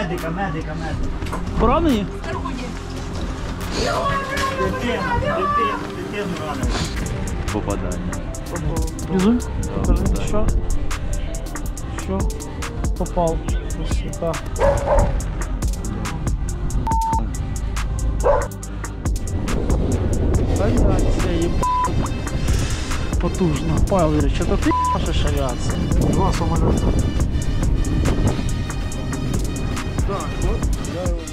Медика. Поранені? Дитину ранили. Попадання. Внизу? Покажи, що? Що? Попав. Сука. Авиация, ебать. Потужно. Павел Юрьевич, это ты ебашишь авиация? Два самолета. Так, вот, я его...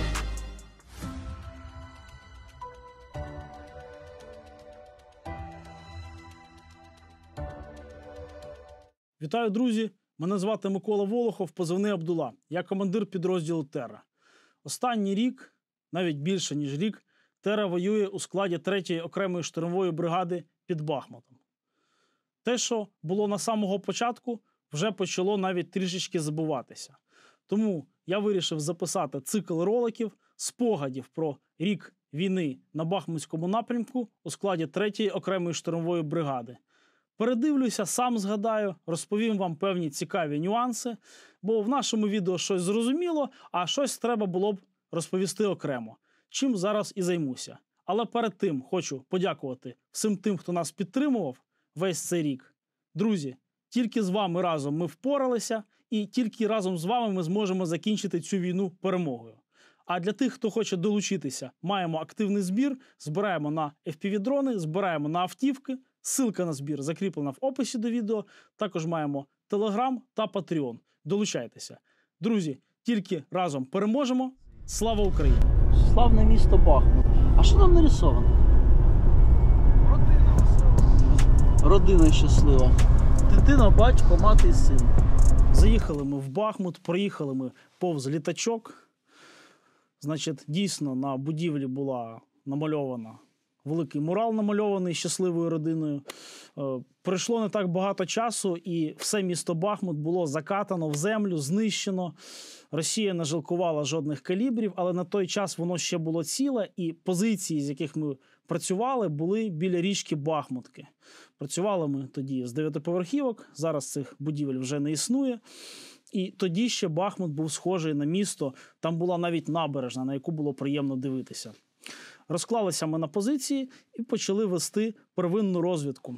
Вітаю, друзі! Мене звати Микола Волохов, позивний Абдула. Я командир підрозділу «Терра». Останній рік, навіть більше ніж рік, «Терра» воює у складі 3-ї окремої штурмової бригади під Бахмутом. Те, що було на самого початку, вже почало навіть трішечки забуватися. Тому я вирішив записати цикл роликів, спогадів про рік війни на Бахмутському напрямку у складі 3-ї окремої штурмової бригади. Передивлюся, сам згадаю, розповім вам певні цікаві нюанси, бо в нашому відео щось зрозуміло, а щось треба було б розповісти окремо. Чим зараз і займуся. Але перед тим хочу подякувати всім тим, хто нас підтримував весь цей рік. Друзі, тільки з вами разом ми впоралися, і тільки разом з вами ми зможемо закінчити цю війну перемогою. А для тих, хто хоче долучитися, маємо активний збір, збираємо на FPV-дрони, збираємо на автівки. Ссылка на збір закріплена в описі до відео. Також маємо Telegram та Patreon. Долучайтеся. Друзі, тільки разом переможемо. Слава Україні! Славне місто Бахмут. А що там нарисовано? Родина весела. Родина щаслива. Дитина, батько, мати і син. Заїхали ми в Бахмут, проїхали ми повз літачок. Значить, дійсно, на будівлі була намальована великий мурал, намальований щасливою родиною. Пройшло не так багато часу, і все місто Бахмут було закатано в землю, знищено. Росія не жалкувала жодних калібрів, але на той час воно ще було ціле, і позиції, з яких ми працювали, були біля річки Бахмутки. Працювали ми тоді з 9-поверхівок, зараз цих будівель вже не існує. І тоді ще Бахмут був схожий на місто, там була навіть набережна, на яку було приємно дивитися. Розклалися ми на позиції і почали вести первинну розвідку.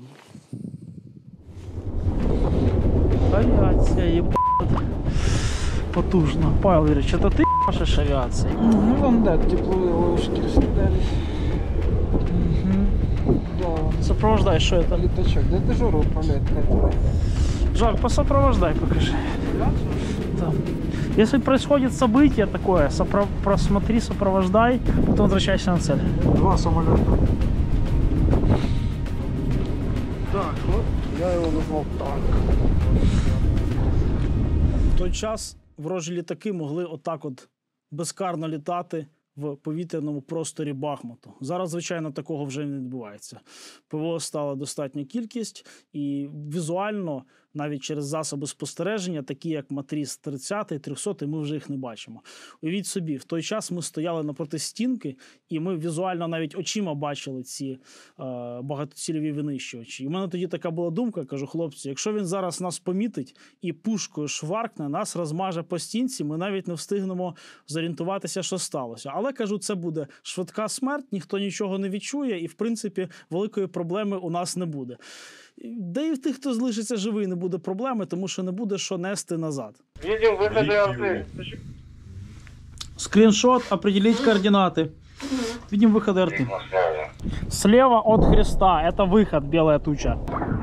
Авіація, єбать. Потужно. Павел Юрьевич, это ты ебашишь авиацией? Ну, вон, да, тепловые ловушки раскидались. Да, вон. Сопровождай, что это? Летачок. Да это Жору управляет. Жак, посопровождай, покажи. Да. Если происходит событие такое, просмотри, сопровождай, потом возвращайся на цель. Два самолета. Так, вот я его назвал так. В той час ворожі літаки могли отак от безкарно літати в повітряному просторі Бахмуту. Зараз, звичайно, такого вже не відбувається. ПВО стала достатня кількість, і візуально, навіть через засоби спостереження, такі як Матріс 30-й, 300-й, ми вже їх не бачимо. Уявіть собі, в той час ми стояли напроти стінки, і ми візуально навіть очима бачили ці багатоцільові винищувачі. І в мене тоді така була думка, кажу, хлопці, якщо він зараз нас помітить і пушкою шваркне, нас розмаже по стінці, ми навіть не встигнемо зорієнтуватися, що сталося. Але, кажу, це буде швидка смерть, ніхто нічого не відчує, і, в принципі, великої проблеми у нас не буде. Де і в тих, хто залишиться живий, не буде проблеми, тому що не буде що нести назад. Видим выходы арты. Скриншот, определить координаты. Видим выходы арты. Слева от Христа, это выход, белая туча.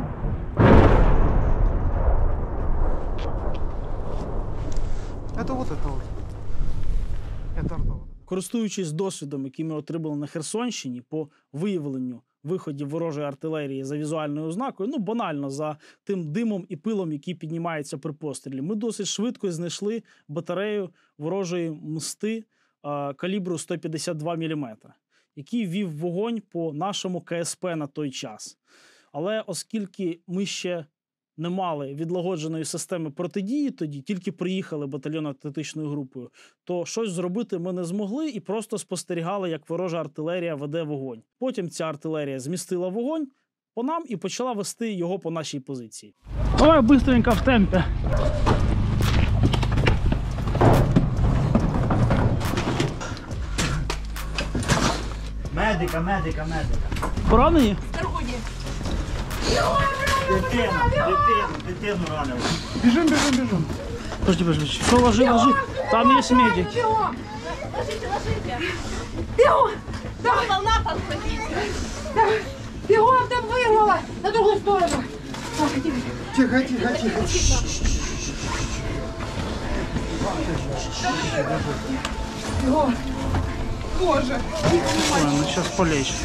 Это вот. Это арта. Користуючись досвідом, який ми отримали на Херсонщині по виявленню виходів ворожої артилерії за візуальною ознакою, ну банально, за тим димом і пилом, який піднімається при пострілі, ми досить швидко знайшли батарею ворожої мсти калібру 152 мм, який вів вогонь по нашому КСП на той час. Але оскільки ми ще не мали відлагодженої системи протидії тоді, тільки приїхали батальйонно-тактичною групою, то щось зробити ми не змогли і просто спостерігали, як ворожа артилерія веде вогонь. Потім ця артилерія змістила вогонь по нам і почала вести його по нашій позиції. Давай быстренько в темпі. Медика. Поранені? Дитину ранили. Бежим. Подожди. Все, ложи. Там есть медик. Ложите. Бегом! Давай, волна подходите. Бегом, там вырвало! На другую сторону. Тихо. Бегом. Боже. Ладно, сейчас полечит.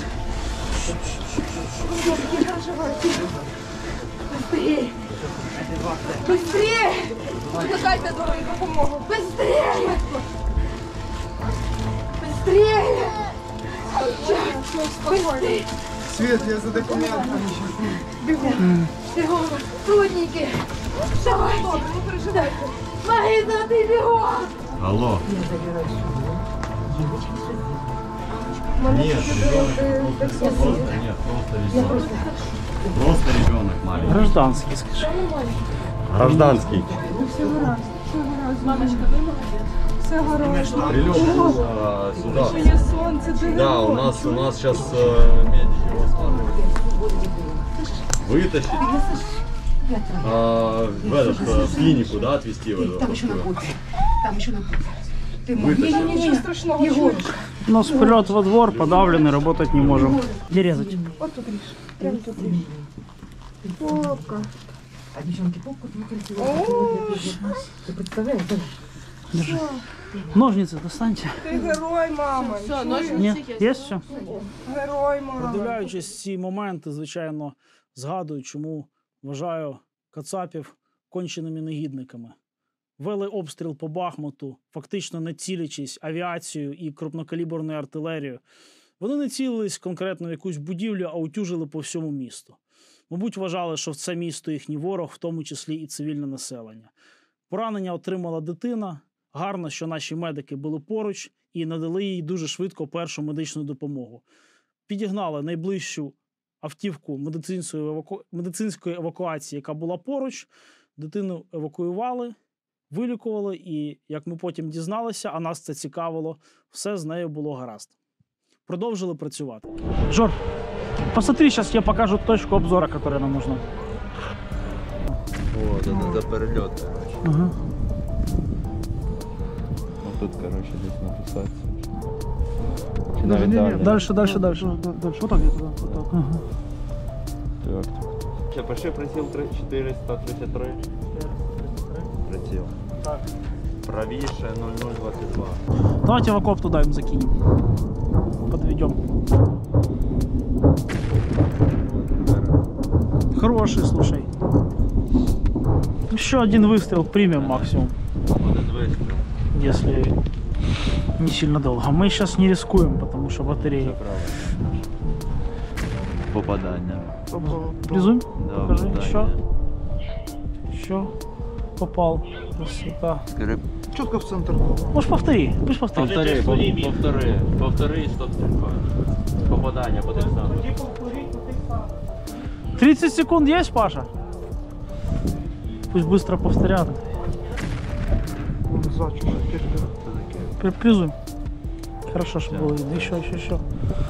Быстрее. Быстрее. Викликайте дорогу допомогу. Быстрее. Быстрее. Быстрее. Свет, я за документами сейчас. Бегом. Трудники. Давай. Не переживайте. Марина, ты бегом. Алло. Нет, просто ребенок маленький. Гражданский, скажи. Гражданский. Все гаразд. Прилет сюда. Є сонце, ти Да, у нас сейчас медики его осматривают. Вытащить. В клинику, да, отвезти в эту. Там еще находится. Вытащить. нічого страшного. Єгор. Нос вперед во двор, подавленный, работать не можем. Где резать? От тут ріж. Прямо тут ріж. Попка. А девчонки попку выкрутили. Ты представляешь? Держи. Ножницы достаньте. Ти герой, мама. Все, Нет, есть все? Герой, мама. Продивляючись ці моменти, звичайно, згадую, чому вважаю кацапів конченими негідниками. Вели обстріл по Бахмуту, фактично не цілячись авіацією і крупнокаліберною артилерією. Вони не цілились конкретно в якусь будівлю, а утюжили по всьому місту. Мабуть, вважали, що в це місто їхній ворог, в тому числі і цивільне населення. Поранення отримала дитина. Гарно, що наші медики були поруч і надали їй дуже швидко першу медичну допомогу. Підігнали найближчу автівку медицинської евакуації, яка була поруч. Дитину евакуювали, вилікували і, як ми потім дізналися, а нас це цікавило, все з нею було гаразд. Продовжили працювати. Жор, посмотри, сейчас я покажу точку обзора, которая нам нужна. Вот, это перелет. Ага. Вот тут, короче, здесь написать. Даже не, Дальше. Дальше. Вот так где-то, да. Вот так. Ага. Так. Пиши прицел 433. Прицел. Так. Правіше 0022. Давайте в окоп туда им закинем. Подведем. Хороший, слушай. Еще один выстрел примем максимум, Один вистріл. если не сильно долго. Мы сейчас не рискуем, потому что батареи. Все правильно. Попадання. Призум? Да, Покажи. попадання. Еще. Попал. Красота. Четко в центр. Можешь повтори. Пусть повтори. Повтори, стоп стрільба. Попадання по тих самих. 30 секунд есть, Паша? Пусть быстро повторят. За чуть-чуть вперед. Призум. Хорошо, что было видно. Еще.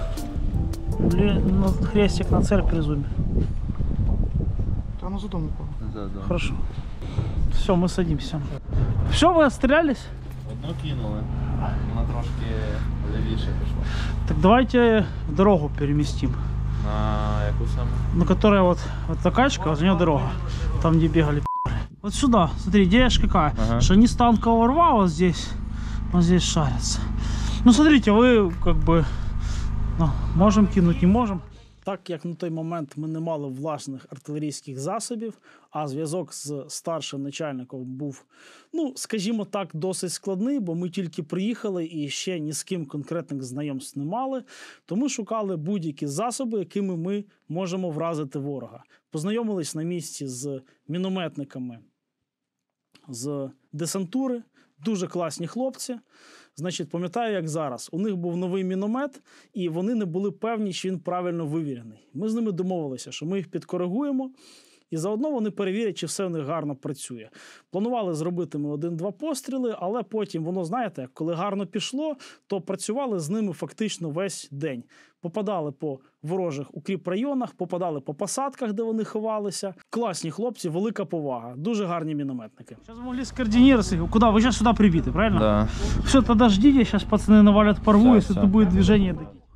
Блин, крестик на цель призуме. Там за дом упал. Хорошо. Все, мы садимся. Все, вы отстрелялись? Одну кинули. Вона трошки лівіше пішла. Так давайте дорогу переместим. На яку саме? На которая вот эта качка, возле нее дорога. Там, где бегали пи***ры. Вот сюда, смотри, идея ж какая. Ага. Что они с танкового рва вот здесь шарятся. Ну, смотрите, вы как бы можем кинуть, не можем. Так як на той момент ми не мали власних артилерійських засобів, а зв'язок з старшим начальником був, ну, скажімо так, досить складний, бо ми тільки приїхали і ще ні з ким конкретних знайомств не мали, то ми шукали будь-які засоби, якими ми можемо вразити ворога. Познайомились на місці з мінометниками з десантури, дуже класні хлопці. Значить, пам'ятаю, як зараз. У них був новий міномет, і вони не були певні, що він правильно вивірений. Ми з ними домовилися, що ми їх підкоригуємо, і заодно вони перевірять, чи все в них гарно працює. Планували зробити ми 1-2 постріли, але потім воно, знаєте, коли гарно пішло, то працювали з ними фактично весь день. Попадали по ворожих укріпрайонах, попадали по посадках, де вони ховалися. Класні хлопці, велика повага, дуже гарні мінометники. Зараз могли скоординуватися. Куди? Ви зараз сюди прибіти, правильно? Да. Все, тогда ждите, сейчас пацаны навалят порву, если всё. тут будет движение.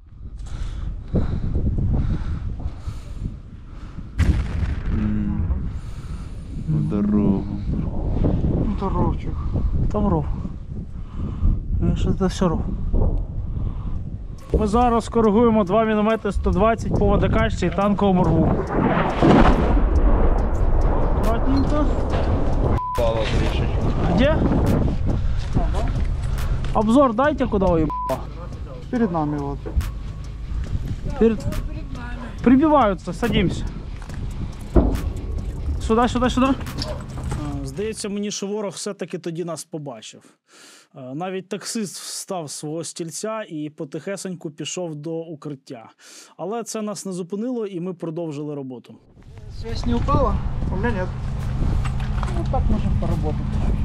Дорогу. Это ровчик. Там ров. Що це все ров. Ми зараз коригуємо 2 міномети 120 по водокачці і танковому рву. Аккуратненько. Пало трішечки. Где? Обзор дайте, куда вы Перед нами вот. Прибиваются, садимся. Сюда, сюда, сюда. Здається мені, що ворог все-таки тоді нас побачив. Навіть таксист встав з свого стільця і потихесеньку пішов до укриття. Але це нас не зупинило, і ми продовжили роботу. Связь не упала? У меня нет. Ну так можем поработать.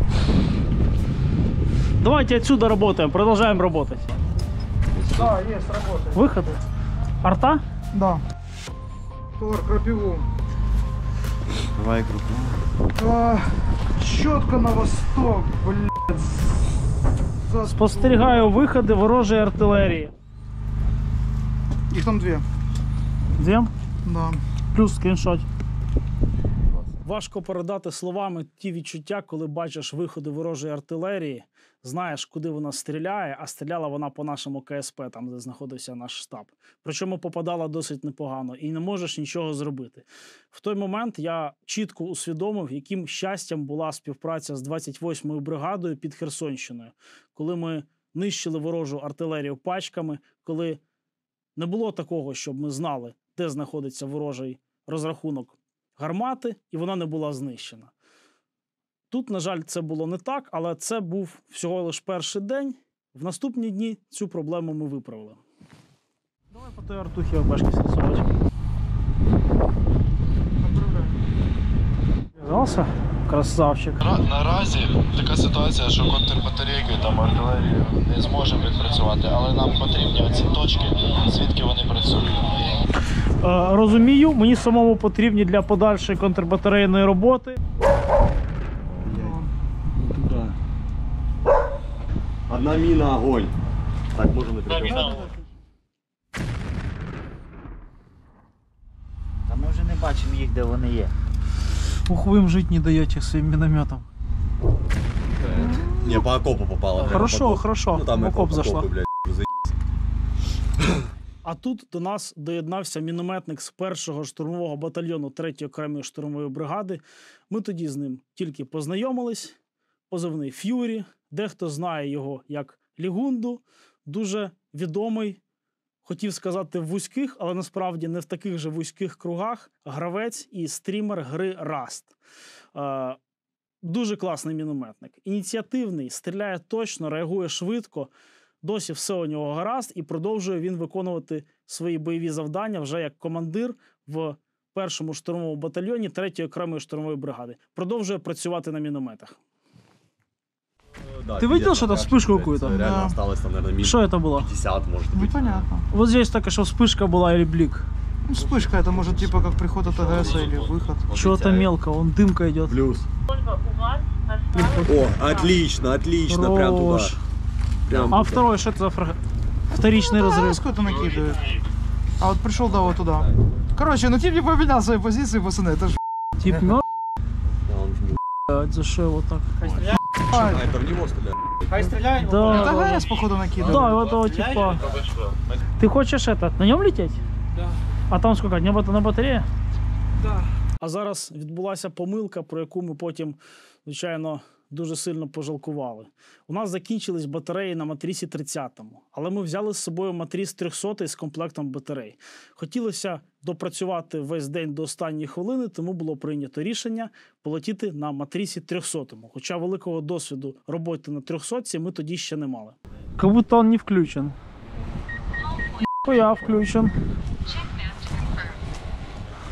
Давайте отсюда работаем, продолжаем работать. Да, есть, работает. Выход. Арта? Да. Тор, крапиву. Давай групу. Четко на восток, блядь. Спостерігаю виходи ворожої артилерії. Их там 2. Дві? Да. Плюс скріншот. Важко передати словами ті відчуття, коли бачиш виходи ворожої артилерії, знаєш, куди вона стріляє, а стріляла вона по нашому КСП, там, де знаходився наш штаб. Причому попадала досить непогано і не можеш нічого зробити. В той момент я чітко усвідомив, яким щастям була співпраця з 28-ю бригадою під Херсонщиною, коли ми нищили ворожу артилерію пачками, коли не було такого, щоб ми знали, де знаходиться ворожий розрахунок гармати, і вона не була знищена. Тут, на жаль, це було не так, але це був всього лише перший день. В наступні дні цю проблему ми виправили. Давай по той артухі обешки срисувати. В'язався? Красавчик. Наразі така ситуація, що контрбатарейки там артилерію не зможемо відпрацювати, але нам потрібні оці точки, звідки вони працюють. Розумію, мені самому потрібні для подальшої контрбатарейної роботи. Одна міна, огонь. Так, можемо прикривати. Та ми вже не бачимо їх, де вони є. Ух, ви їм жити не даєте своїм мінометом. Не, по окопу попало. Хорошо, хорошо, Ну там в окоп зайшла. блядь, А тут до нас доєднався мінометник з 1-го штурмового батальйону 3-ї окремої штурмової бригади. Ми тоді з ним тільки познайомились. Позивний Ф'юрі. Дехто знає його як Лігунду. Дуже відомий, хотів сказати, в вузьких, але насправді не в таких же вузьких кругах, гравець і стрімер гри Rust. Дуже класний мінометник. Ініціативний, стріляє точно, реагує швидко. Досі все у нього гаразд, і продовжує він виконувати свої бойові завдання вже як командир в 1-му штурмовому батальйоні 3-ї окремої штурмової бригади. Продовжує працювати на мінометах. Да, Ты видел пиздец, что-то, пока вспышку блядь, какую-то? Реально Да. осталось там, наверное, Что это было? 50, может Ну быть. понятно. Вот здесь только что вспышка была или блик. Ну, вспышка это может типа как приход от АГС или выход. Чего-то мелко, вон дымка идет. Плюс. О, отлично, отлично, прям туда. Хорош. Прям А туда. второй, что это за вторичный Ну, разрыв? АГС какой-то накидывает. А вот пришел, да, вот туда. Короче, ну тип не поменял свои позиции, пацаны, это ж... Тип мертв, Да, он в- за что его так? А, это в него стреляет. Это Да, АГС, походу, накидывает. да, вот этого типа. Ты хочешь этот, на нем лететь? Да. А там сколько, на батарея? Да. А зараз відбулася помилка, про яку ми потім, звичайно, дуже сильно пожалкували. У нас закінчились батареї на матрісі 30-му, але ми взяли з собою матріс 300 з комплектом батарей. Хотілося допрацювати весь день до останньої хвилини, тому було прийнято рішення полетіти на матрісі 300-му. Хоча великого досвіду роботи на 300-ці ми тоді ще не мали. Как будто он не включен. Я включен.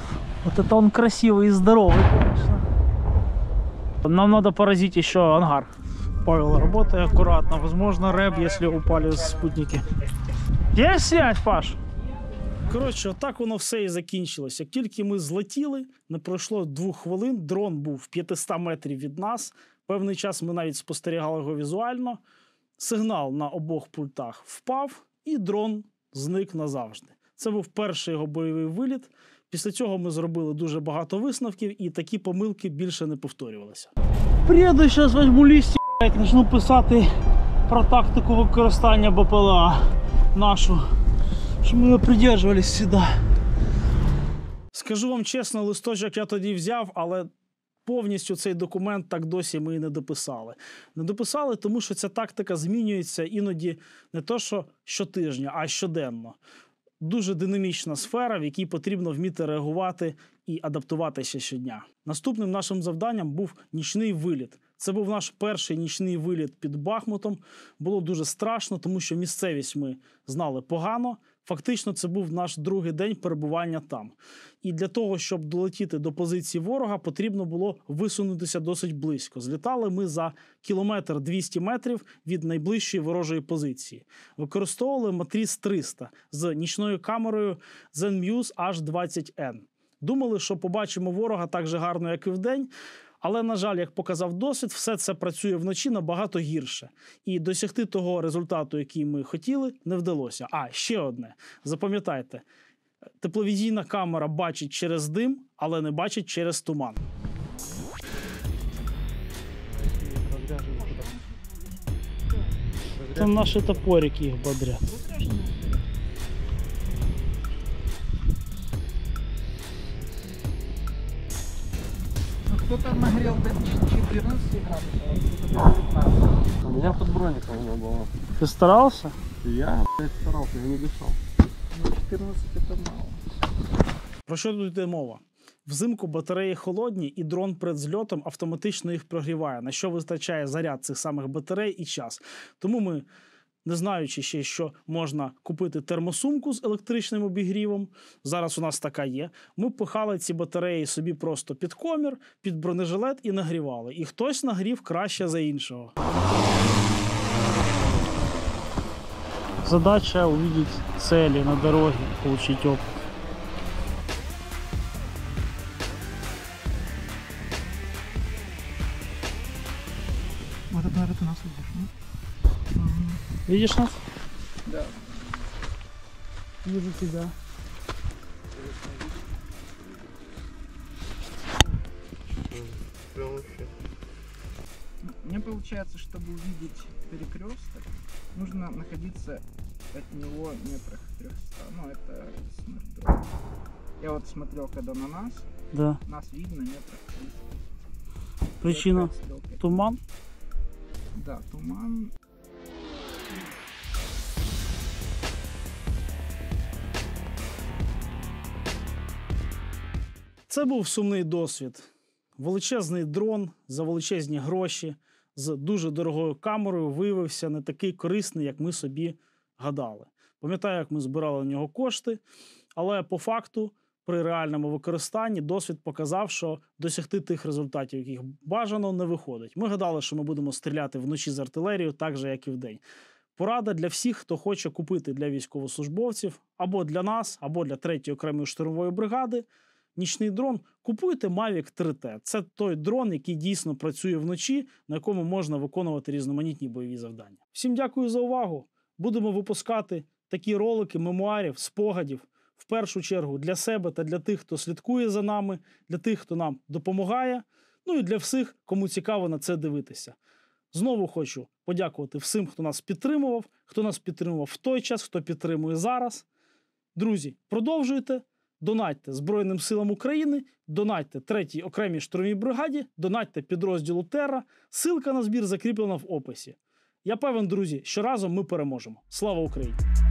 Вот это он красивый и здоровый, конечно. Нам надо поразить еще ангар. Павел, работай аккуратно. Возможно, рэп, если упали спутники. Есть связь, Паш? Коротше, отак воно все і закінчилось. Як тільки ми злетіли, не пройшло 2 хвилин, дрон був 500 метрів від нас. Певний час ми навіть спостерігали його візуально. Сигнал на обох пультах впав, і дрон зник назавжди. Це був перший його бойовий виліт. Після цього ми зробили дуже багато висновків, і такі помилки більше не повторювалися. Приїду, зараз візьму лісті, почну писати про тактику використання БПЛА нашу, щоб ми придержувалися сюди. Скажу вам чесно, листочок я тоді взяв, але повністю цей документ так досі ми і не дописали. Не дописали, тому що ця тактика змінюється іноді не то що щотижня, а щоденно. Дуже динамічна сфера, в якій потрібно вміти реагувати і адаптуватися щодня. Наступним нашим завданням був нічний виліт. Це був наш перший нічний виліт під Бахмутом. Було дуже страшно, тому що місцевість ми знали погано. Фактично, це був наш другий день перебування там. І для того, щоб долетіти до позиції ворога, потрібно було висунутися досить близько. Злітали ми за 1-200 метрів від найближчої ворожої позиції. Використовували Матріс 300 з нічною камерою Zenmuse H20N. Думали, що побачимо ворога так же гарно, як і вдень, але, на жаль, як показав досвід, все це працює вночі набагато гірше. І досягти того результату, який ми хотіли, не вдалося. А, ще одне. Запам'ятайте, тепловізійна камера бачить через дим, але не бачить через туман. Там наші топорики їх бодрять. Кто-то нагрел до 14 градусов, У меня под броником не было. Ти старався? Я, блядь, старался, я не дышал. 14 это мало. Про що тут йде мова? Взимку батареї холодні, і дрон перед зльотом автоматично їх прогріває, на що вистачає заряд цих самих батарей і час. Тому ми, не знаючи ще, що можна купити термосумку з електричним обігрівом, зараз у нас така є, ми пихали ці батареї собі просто під комір, під бронежилет і нагрівали. І хтось нагрів краще за іншого. Задача увидеть цели на дороге, получить опыт. Вот это, наверное, ты нас видишь, ну? Видишь нас? Да. Вижу тебя. Мне получается, чтобы увидеть перекресток, нужно находиться от него метрах 300. Ну, это смарт-дрон. Я вот смотрел, когда на Да. нас видно метрах 300. Причина? Стрелкой. Туман? Да, туман. Це був сумний досвід. Величезний дрон за величезні гроші з дуже дорогою камерою виявився не такий корисний, як ми собі гадали. Пам'ятаю, як ми збирали на нього кошти, але по факту при реальному використанні досвід показав, що досягти тих результатів, яких бажано, не виходить. Ми гадали, що ми будемо стріляти вночі з артилерією так же, як і вдень. Порада для всіх, хто хоче купити для військовослужбовців, або для нас, або для 3-ї окремої штурмової бригади нічний дрон, купуйте Mavic 3T. Це той дрон, який дійсно працює вночі, на якому можна виконувати різноманітні бойові завдання. Всім дякую за увагу. Будемо випускати такі ролики мемуарів, спогадів, в першу чергу для себе та для тих, хто слідкує за нами, для тих, хто нам допомагає, ну і для всіх, кому цікаво на це дивитися. Знову хочу подякувати всім, хто нас підтримував в той час, хто підтримує зараз. Друзі, продовжуйте, донатьте Збройним силам України, донатьте 3-й окремій штурмовій бригаді, донатьте підрозділу Терра. Ссылка на збір закріплена в описі. Я певен, друзі, що разом ми переможемо. Слава Україні!